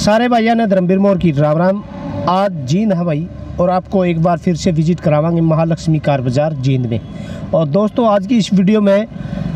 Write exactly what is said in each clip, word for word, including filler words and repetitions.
सारे भाइयों ने धर्मवीर मोर की राम राम। आज जींद है भाई, और आपको एक बार फिर से विजिट करावांगे महालक्ष्मी कार बाज़ार जींद में। और दोस्तों आज की इस वीडियो में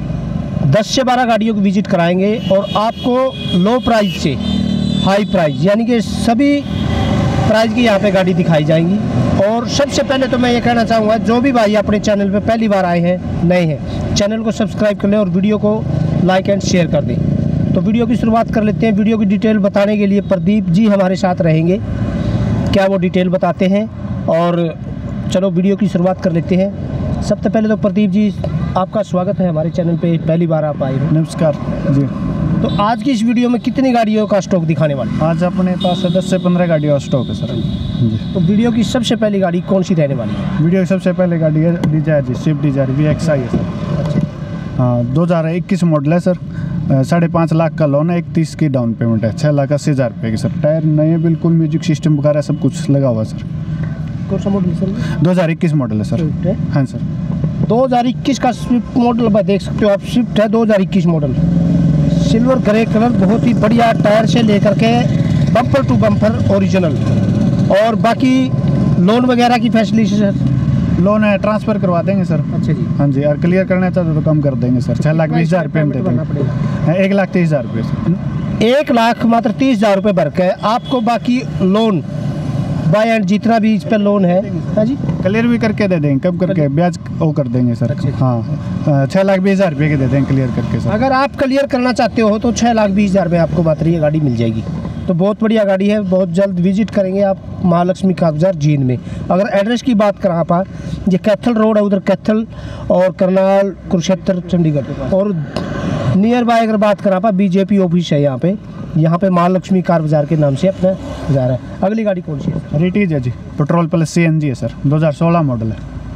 दस से बारह गाड़ियों को विजिट कराएंगे और आपको लो प्राइस से हाई प्राइस यानी कि सभी प्राइस की यहाँ पे गाड़ी दिखाई जाएंगी। और सबसे पहले तो मैं ये कहना चाहूँगा, जो भी भाई अपने चैनल पे पहली बार आए हैं, नए हैं, चैनल को सब्सक्राइब कर लें और वीडियो को लाइक एंड शेयर कर दें। तो वीडियो की शुरुआत कर लेते हैं। वीडियो की डिटेल बताने के लिए प्रदीप जी हमारे साथ रहेंगे, क्या वो डिटेल बताते हैं। और चलो वीडियो की शुरुआत कर लेते हैं। सबसे पहले तो प्रदीप जी आपका स्वागत है हमारे चैनल पे, पहली बार आप आए हो। नमस्कार जी। तो आज की इस वीडियो में कितनी गाड़ियों का स्टॉक दिखाने वाले? आज अपने पास दस से पंद्रह गाड़ियों का स्टॉक है सर जी। तो वीडियो की सबसे पहली गाड़ी कौन सी रहने वाली है? वीडियो की सबसे पहले गाड़ी है डिजायर जी, Swift Dzire V X I है सर। अच्छा, हाँ, दो हज़ार इक्कीस मॉडल है सर। साढ़े पाँच लाख का लोन है, इकतीस की डाउन पेमेंट है, छः लाख अस्सी हज़ार रुपये की सर। टायर नए बिल्कुल, म्यूजिक सिस्टम वगैरह सब कुछ लगा हुआ सर। कौन सा मॉडल सर? दो हज़ार इक्कीस मॉडल है सर। स्विफ्ट है? हाँ सर। दो हज़ार इक्कीस का स्विफ्ट मॉडल पर देख सकते हो आप। स्विफ्ट है दो हज़ार इक्कीस मॉडल, सिल्वर ग्रे कलर, बहुत ही बढ़िया। टायर से लेकर के बम्पर टू बम्पर ओरिजिनल। और बाकी लोन वगैरह की फैसिलिटी सर? लोन है, ट्रांसफ़र करवा देंगे सर। अच्छा जी। हाँ जी, और क्लियर करना चाहते तो कम कर देंगे सर। छः लाख बीस हज़ार रुपये में दे देंगे। एक लाख तीस हज़ार रुपये सर। एक लाख मात्र तीस हज़ार रुपये भर के आपको बाकी लोन बाय एंड जितना भी इस पर लोन है, हाँ जी, क्लियर भी करके दे देंगे, कम करके ब्याज वो कर देंगे सर। अच्छा। हाँ, छः लाख बीस हज़ार रुपये के दे देंगे क्लियर करके सर। अगर आप क्लियर करना चाहते हो तो छः लाख बीस हज़ार में आपको मात्र ये गाड़ी मिल जाएगी। तो बहुत बढ़िया गाड़ी है। बहुत जल्द विजिट करेंगे आप महालक्ष्मी कार बाज़ार जींद में। अगर एड्रेस की बात करें आप, ये कैथल रोड है, उधर कैथल और करनाल कुरुक्षेत्र चंडीगढ़। और नियर बाय अगर बात करें आप, बीजेपी ऑफिस है यहाँ पे। यहाँ पे महालक्ष्मी कार बाज़ार के नाम से अपना बाजार है। अगली गाड़ी कौन सी है? रिटीज है जी, petrol plus C N G है सर। दो हज़ार सोलह मॉडल है,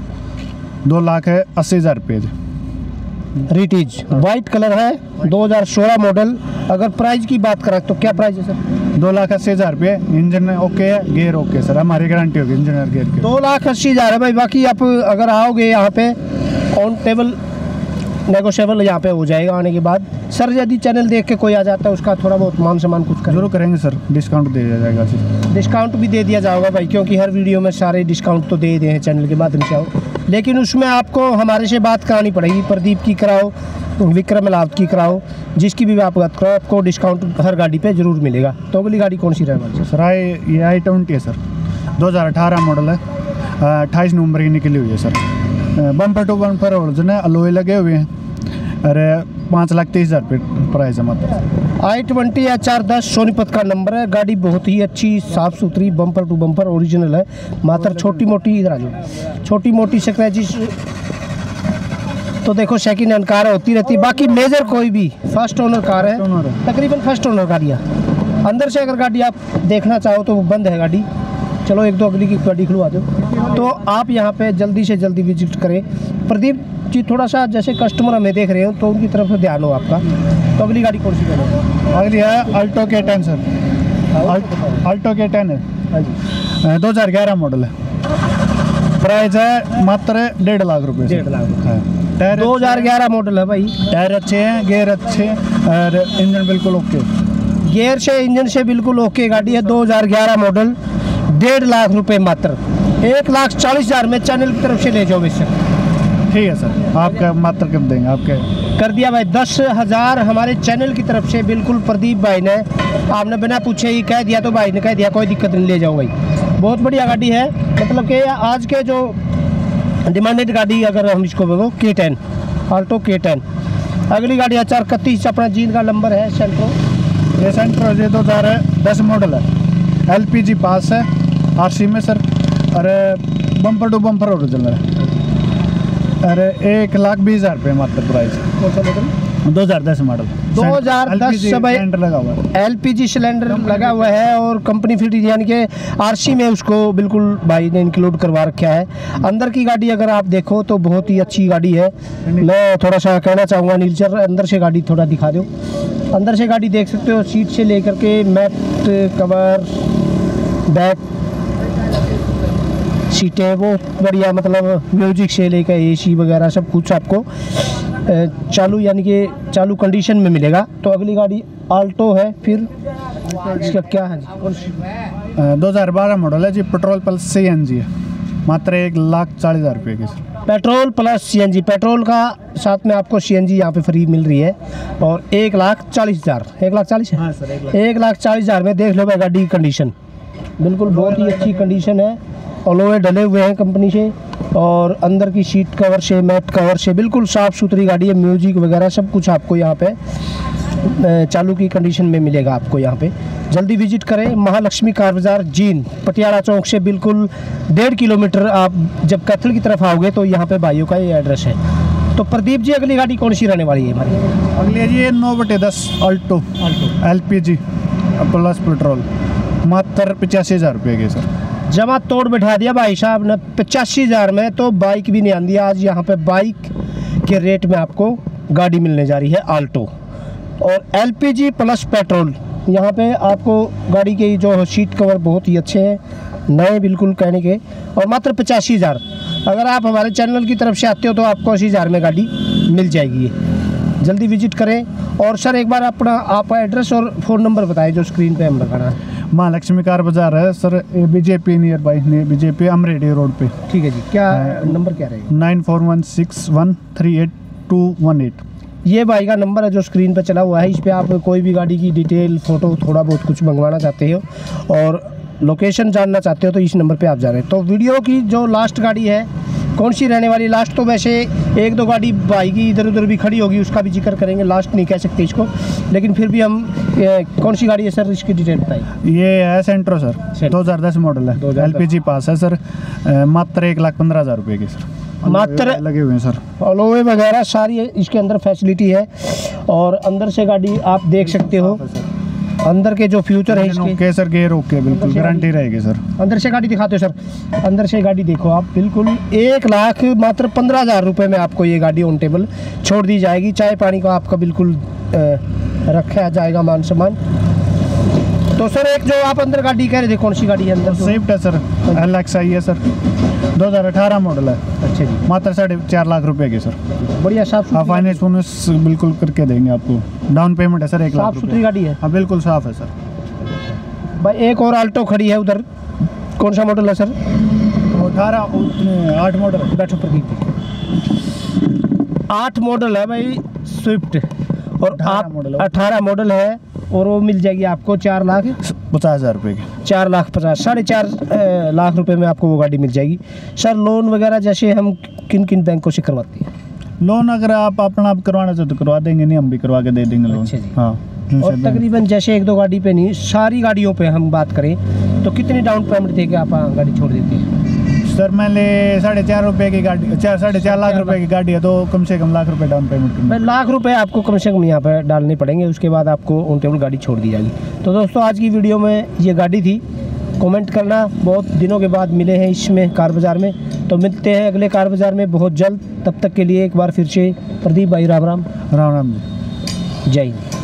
दो लाख है अस्सी हज़ार रुपये जी। रिटीज वाइट कलर है, दो हज़ार सोलह मॉडल। अगर प्राइस की बात करें तो क्या प्राइस है सर? दो लाख अस्सी हज़ार रुपये। इंजन ओके है, गेयर ओके सर, हमारी गारंटी होगी इंजन और गेयर की। दो लाख अस्सी हज़ार है भाई। बाकी आप अगर आओगे यहाँ पे ऑन टेबल नेगोशिएबल यहाँ पे हो जाएगा आने के बाद। सर यदि चैनल देख के कोई आ जाता है, उसका थोड़ा बहुत मान सम्मान कुछ कर जरूर करेंगे सर, डिस्काउंट दे दिया जाएगा जी। डिस्काउंट भी दे दिया जाएगा भाई, क्योंकि हर वीडियो में सारे डिस्काउंट तो दे दे हैं चैनल के माध्यम से आओ। लेकिन उसमें आपको हमारे से बात करानी पड़ेगी। प्रदीप की कराओ, विक्रम लाभ की कराओ, जिसकी भी आप बात कराओ, आपको डिस्काउंट हर गाड़ी पे जरूर मिलेगा। तो अगली गाड़ी कौन सी रहने वाली है सर? आई ये आई ट्वेंटी है सर, दो हज़ार अठारह मॉडल है, अट्ठाईस नवंबर की निकली हुई है sir. Bumper to bumper original है, अलॉय लगे हुए हैं। अरे पाँच लाख तीस हज़ार रुपये प्राइस है मात्र। आई ट्वेंटी एच आर दस सोनीपत का नंबर है। गाड़ी बहुत ही अच्छी, साफ़ सुथरी, बम्पर टू बम्पर ओरिजिनल है। मात्र छोटी मोटी, इधर आ जाओ, छोटी मोटी स्क्रैचेस तो देखो सेकंड हैंड कार होती रहती। बाकी मेजर कोई भी फर्स्ट ओनर कार है, तकरीबन फर्स्ट ओनर गाड़ियाँ। अंदर से अगर गाड़ी आप देखना चाहो तो वो बंद है गाड़ी। चलो एक दो अगली की गाड़ी खुलवा दो। तो आप यहाँ पे जल्दी से जल्दी विजिट करें। प्रदीप जी थोड़ा सा जैसे कस्टमर हमें देख रहे हो तो उनकी तरफ से ध्यान हो आपका। तो अगली गाड़ी कौन सी करें? अगली है Alto K ten sir. Alto K ten है, हाँ जी, दो हज़ार ग्यारह मॉडल है। प्राइस है मात्र डेढ़ लाख रुपए। डेढ़ लाख है। टायर दो हज़ार ग्यारह मॉडल है भाई। टायर अच्छे हैं, गेयर अच्छे और इंजन बिल्कुल ओके। गेयर से इंजन से बिल्कुल ओके गाड़ी है। दो हज़ार ग्यारह मॉडल, डेढ़ लाख रुपए मात्र। एक लाख चालीस हज़ार में चैनल की तरफ से ले जाओ बेशक। ठीक है सर, आपका मात्र कर देंगे, आपके कर दिया भाई। दस हज़ार हमारे चैनल की तरफ से बिल्कुल प्रदीप भाई ने, आपने बिना पूछे ही कह दिया तो भाई ने कह दिया कोई दिक्कत नहीं, ले जाओ भाई। बहुत बढ़िया गाड़ी है। मतलब कि आज के जो डिमांडेड गाड़ी अगर हम इसको बोलो, के टेन, अल्टो के टेन। अगली गाड़ी है चार इकतीस, अपना जींद का नंबर है, सेंट्रो। ये सेंट्रो ये दो हज़ार दस मॉडल है, एल पी जी पास है आर सी में सर। अरे बम्पर टू बम्पर ओरिजिनल है। अरे एक लाख बीस हज़ार रुपये मात्र प्राइस। कौन सा मॉडल? दो हज़ार दस मॉडल, दो हज़ार दस सिलेंडर लगा हुआ है। एलपीजी सिलेंडर लगा हुआ है और कंपनी फिट यानी कि आरसी में उसको बिल्कुल भाई ने इंक्लूड करवा रखा है। अंदर की गाड़ी अगर आप देखो तो बहुत ही अच्छी गाड़ी है। मैं थोड़ा सा कहना चाहूँगा नील सर, अंदर से गाड़ी थोड़ा दिखा दो। अंदर से गाड़ी देख सकते हो, सीट से लेकर के मैट कवर, बैक सीटें वो बढ़िया, मतलब म्यूजिक से लेकर एसी वगैरह सब कुछ आपको चालू यानी कि चालू कंडीशन में मिलेगा। तो अगली गाड़ी आल्टो है, फिर इसका क्या है जी? दो हज़ार बारह मॉडल है जी, petrol plus C N G है, मात्र एक लाख चालीस हज़ार रुपये की sir. Petrol plus CNG, petrol का साथ में आपको सीएनजी यहाँ पे फ्री मिल रही है और एक लाख चालीस हज़ार एक लाख चालीस है हाँ सर, एक लाख एक लाख चालीस हज़ार में देख लो भाई गाड़ी की कंडीशन, बिल्कुल बहुत ही अच्छी कंडीशन है। अलोए डले हुए हैं कंपनी से और अंदर की सीट कवर से, मैट कवर से बिल्कुल साफ़ सुथरी गाड़ी है। म्यूजिक वगैरह सब कुछ आपको यहाँ पे चालू की कंडीशन में मिलेगा आपको यहाँ पे। जल्दी विजिट करें महालक्ष्मी कार बाज़ार जींद, पटियाला चौक से बिल्कुल डेढ़ किलोमीटर आप जब कैथल की तरफ आओगे तो यहाँ पे भाइयों का ये एड्रेस है। तो प्रदीप जी अगली गाड़ी कौन सी रहने वाली है हमारी? अगली है जी नौ बटे दस Alto Alto L P G plus petrol, मात्र पचासी हज़ार रुपये की सर। जमा तोड़ बैठा दिया भाई साहब ने पचासी हज़ार में, तो बाइक भी नहीं आती। आज यहाँ पे बाइक के रेट में आपको गाड़ी मिलने जा रही है आल्टो और एलपीजी प्लस पेट्रोल। यहाँ पे आपको गाड़ी के जो सीट कवर बहुत ही अच्छे हैं, नए बिल्कुल कहने के, और मात्र पचासी हज़ार। अगर आप हमारे चैनल की तरफ से आते हो तो आपको अस्सी हज़ार में गाड़ी मिल जाएगी। जल्दी विजिट करें। और सर एक बार अपना आपका एड्रेस और फ़ोन नंबर बताएं जो स्क्रीन पे हम लगाना है। महालक्ष्मी कार बाज़ार है sir, BJP nearby, BJP अमरेडी रोड पे। ठीक है जी, क्या नंबर क्या रहेगा? Nine four one six one three eight two one eight. ये भाई का नंबर है जो स्क्रीन पर चला हुआ है। इस पे आप कोई भी गाड़ी की डिटेल, फ़ोटो, थोड़ा बहुत कुछ मंगवाना चाहते हो और लोकेशन जानना चाहते हो तो इस नंबर पे आप जा रहे हैं। तो वीडियो की जो लास्ट गाड़ी है कौन सी रहने वाली? लास्ट तो वैसे एक दो गाड़ी भाई की इधर उधर भी खड़ी होगी, उसका भी जिक्र करेंगे, लास्ट नहीं कह सकते इसको, लेकिन फिर भी हम ए, कौन सी गाड़ी है सर, इसकी डिटेल बताइए। ये है सेंट्रो सर, दो हज़ार दस मॉडल है, एल पी जी पास है सर, मात्र एक लाख पंद्रह हज़ार रुपये की सर। मात्र लगे हुए हैं सर, अलोए वगैरह सारी इसके अंदर फैसिलिटी है। और अंदर से गाड़ी आप देख सकते हो, अंदर के जो फ्यूचर है इसके, ओके सर, गेयर ओके, बिल्कुल गारंटी रहेगी सर। अंदर से गाड़ी दिखाते हो सर, अंदर से गाड़ी देखो आप, बिल्कुल एक लाख मात्र पंद्रह हज़ार रुपये में आपको ये गाड़ी ऑन टेबल छोड़ दी जाएगी। चाय पानी का आपका बिल्कुल रखा जाएगा मान सम्मान। तो सर एक जो आप अंदर गाड़ी कह रहे थे कौन सी गाड़ी है अंदर? स्विफ्ट है सर, एल एक्स आई है सर, दो हज़ार अठारह मॉडल है। अच्छा जी, मात्र साढ़े चार लाख रुपए की सर। बढ़िया साफ हाँ, फाइनेंस फुनेंस बिल्कुल करके देंगे आपको, डाउन पेमेंट है सर एक लाख साफ सुथरी गाड़ी है। हाँ बिल्कुल साफ है सर। भाई एक और आल्टो खड़ी है उधर, कौन सा मॉडल है सर? अठारह आठ मॉडल, बैठो प्रदीप, आठ मॉडल है भाई स्विफ्ट और आप मॉडल अठारह मॉडल है और वो मिल जाएगी आपको चार लाख पचास हज़ार रुपये की, चार लाख पचास साढ़े चार लाख रुपए में आपको वो गाड़ी मिल जाएगी। सर लोन वगैरह जैसे हम किन किन बैंकों से करवाते हैं? लोन अगर आप अपना आप करवाना चाहो तो करवा देंगे, नहीं हम भी करवा के दे देंगे लोन। अच्छा जी। हाँ, और तकरीबन जैसे एक दो गाड़ी पे नहीं, सारी गाड़ियों पे हम बात करें तो कितनी डाउन पेमेंट दे के आप गाड़ी छोड़ देते हैं? सर मैंने साढ़े चार रुपये की गाड़ी, चार साढ़े चार लाख रुपए की गाड़ी है तो कम से कम लाख रुपए डाउन पेमेंट करना। भाई लाख रुपए आपको कम से कम यहाँ पे डालने पड़ेंगे, उसके बाद आपको ऑन टेबल गाड़ी छोड़ दी जाएगी। तो दोस्तों आज की वीडियो में ये गाड़ी थी। कमेंट करना, बहुत दिनों के बाद मिले हैं इसमें कार बाज़ार में, तो मिलते हैं अगले कार बाज़ार में बहुत जल्द। तब तक के लिए एक बार फिर से प्रदीप भाई राम राम राम राम जी, जय हिंद।